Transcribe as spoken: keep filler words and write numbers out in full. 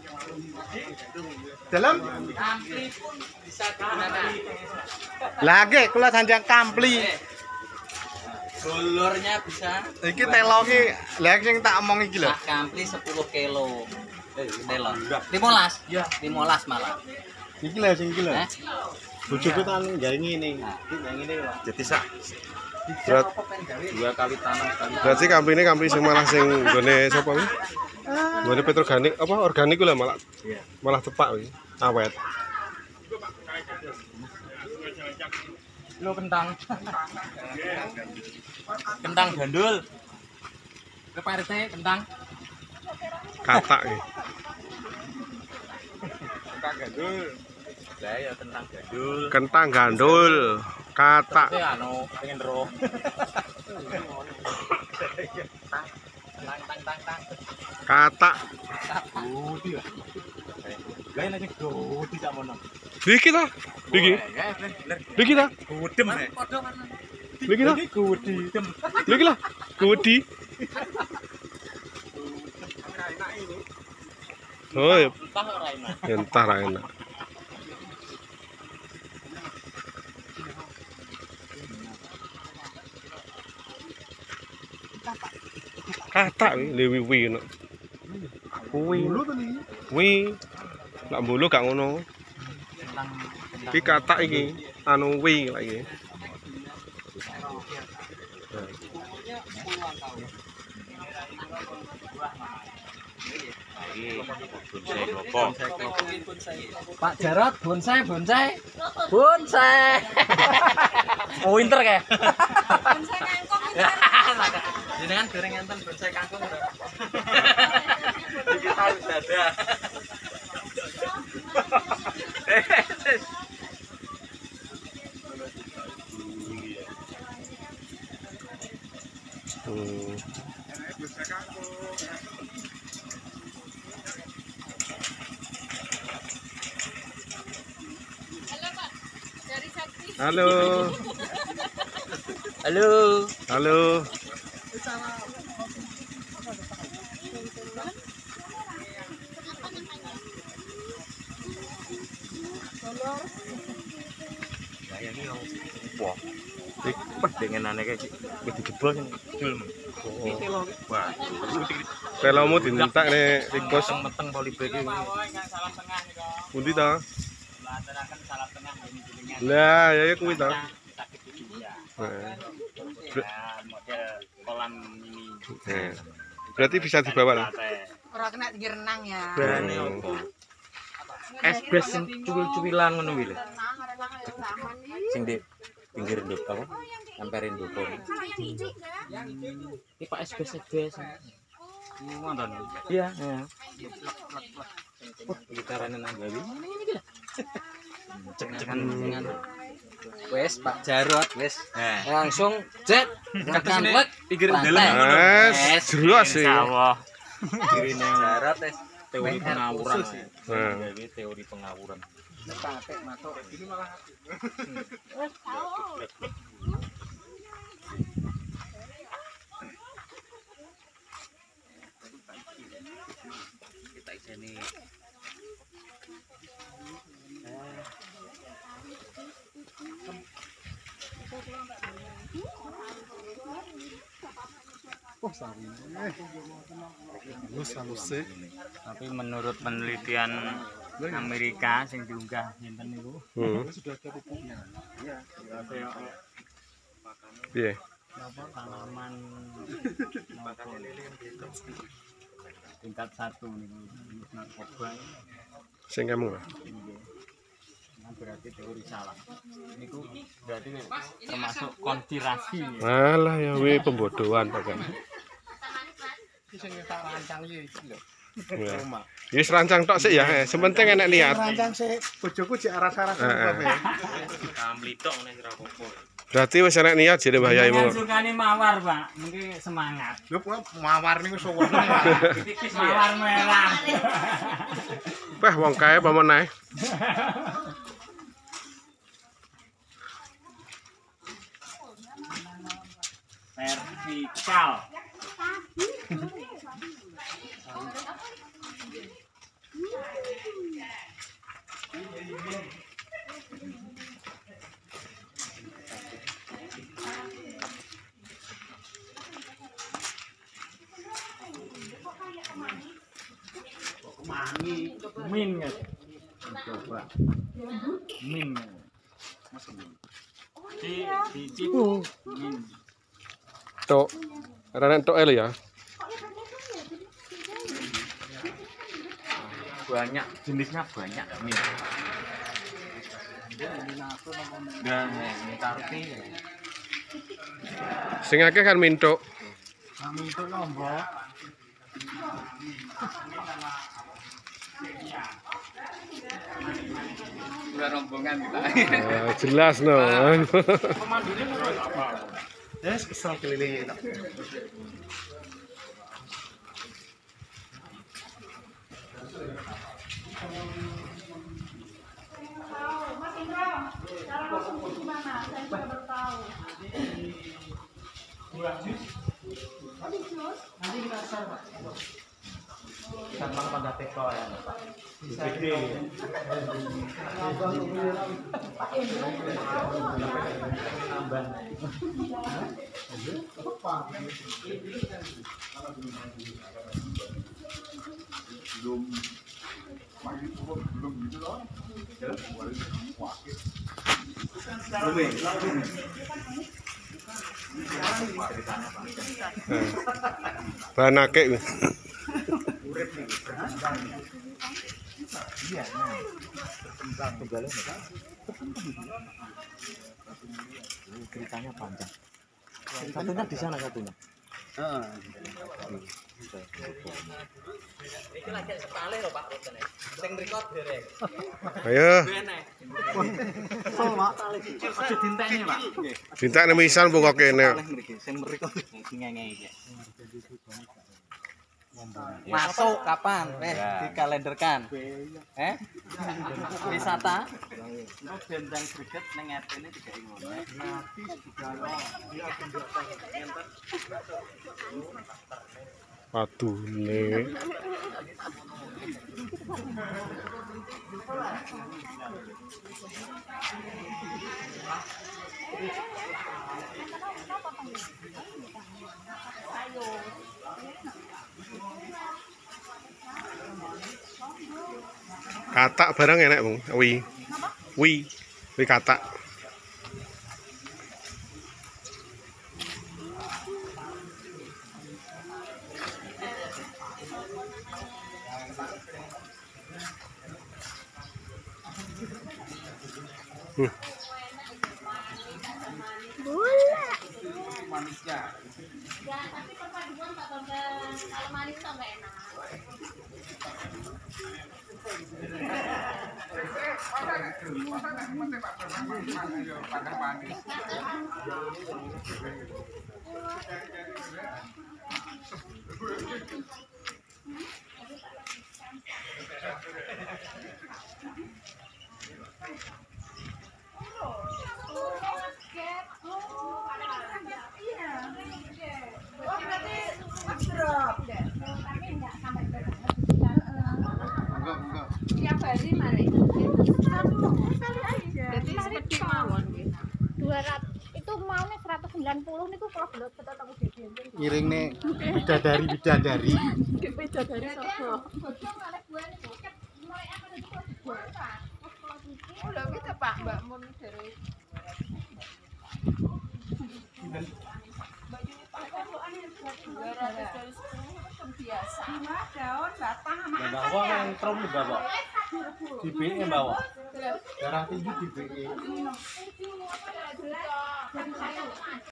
Dalam Kampli pun bisa digunakan. lagi kula sanjang kampli. Golornya bisa. Iki telo ki lha sing tak omong iki lho. Nah, kampli sepuluh kilo. Eh, telo. lima belas. Ya, lima belas malah. Iki lho sing iki lho. Eh? Bojoku tan gawe ngene. Iki yang ini Pak. Jadi sak berat Dua kali tanam kali. berarti kampli ini kampli sing malah sing nggone sapa kuwi? Nggone petroganik apa organik ku lah malah. Iya. Malah tepak kuwi. Awet. Lo kentang. Kentang gandul. Ke P R T kentang. Katak iki. Kentang gandul. Lah ya kentang gandul. Kentang gandul, katak. Tapi anu pengen roh. Tang tang tang tang. Katak. Gudi ya. Lain aja gudi tak mono. Iki ta? Iki. Ya bener. Iki ta? Gudem ya. Padha warna. Iki ta? Iki gudi. Dem. Iki lah. Gudi. Oh, ya. Entah ora enak. Entah ra enak. Katak lewi wi ngono. Kuwi. Wi. Lah mbulu gak ngono. Kentang Iki katak iki anu wi lak iki. Pak Jarot bonsai bonsai bonsai. Oh winter kayak. Bonsai kangkung winter. Jenengan goreng enten bonsai kangkung lho. Iki tahu dada. Hmm. Halo Pak, dari Sakti. Halo. Halo. Halo. Bayangin yang wah. Wah, dengenane kayak wis dijebol sing film. Oh. Wah, Telomu dinentak nek tikus meteng polybag iki. pundi ta? Lataraken salah tengah ini jenengan. Lah, ya ya kuwi ta. Sakit gigi ya. Heeh. Nah, model kolam ini. Heeh. Berarti bisa dibawa lah. Ora kena tinggi renang ya. Berani apa? Es bes sing cuwil-cuwilan ngono kuwi lho. Sing di pinggir nduk apa? Emperin nduk. Iki Pak es bes es bes. Wonten. Iya, iya. Wah, iki carane nang gawe. Cek-cekan dengan wes Pak Jarot wes langsung jet tekan plek pinggir dalan Wes, jelas sih. Insyaallah. Dirine Jarot wes teori pengawuran. Heeh. Gawe teori pengawuran. Patek matuk iki malah kita iseni Oh, sari. Halus halus sih. tapi menurut penelitian Amerika sing diunggah sinten niku Hmm. sudah ada pupuknya. Iya, saya Piye? apa tanaman tingkat satu niku narkoba Sing kamu. nah, berarti teori salah niku berarti termasuk konspirasi. Alah ya we pembodohan pokoknya. Sing tak rancang iki lho. Ya. Wis rancang tok sik ya, eh. Sementing enek niat. Rancang sih, bojoku jek aras-aras Heeh. kabeh. Kamli tok ngene ora apa-apa. Berarti wis enek niat jadi bahayaimu. Jangan sukani mawar, Pak. Mungkin semangat. Lho mawar niku suwene. Mawar merah. Wah, wong kae apa meneh? Vertikal. Min ya. Coba. Min. Masuk min. Ci, ci, ci. Min. Tok. Rana tok ele ya. Banyak jenisnya banyak min. Dan ini tarti. Sing akeh kan mintok. Kami itu nombok. Udah rombongan kita. Ah, jelas no. Yes, kesel keliling. Gampang pada teko ya. Bahan akeh. Ceritanya panjang. Satunya di sana satunya. Iki lagi sepale lho Pak Rutene. Sing record dereng. Ayo. So, Pak. Aja dinteni, Pak. Dintakne misal mbok kok kene. Sing record ngenge iki. Masuk kapan? Wes dikalenderkan. Eh? Wisata. Untuk bendang greget ning R T-ne digawe ngono. Nanti digalo. Padune. Katak barang enak, Bang. Wi. Wi. Wi katak. Hmm. Manisnya. Ya, tapi perpaduan Pak Bambang. Kalau manis tuh nggak enak. Enggak, enggak. Tiap hari mari. Satu kali aja. Jadi seperti mawon gitu. dua ratus itu maunya seratus sembilan puluh niku kalau belum tetap aku jadi. Ngiring nih bidadari bidadari. Bidadari sopo? Bocong kalih buah niku. Mulai apa itu buah Pak. Oh, lho kita Pak, Mbak Mun dari biasa. Daun batang sama Nah, bawa yang trom di bawah. Di B E bawah. Darah tinggi di B E.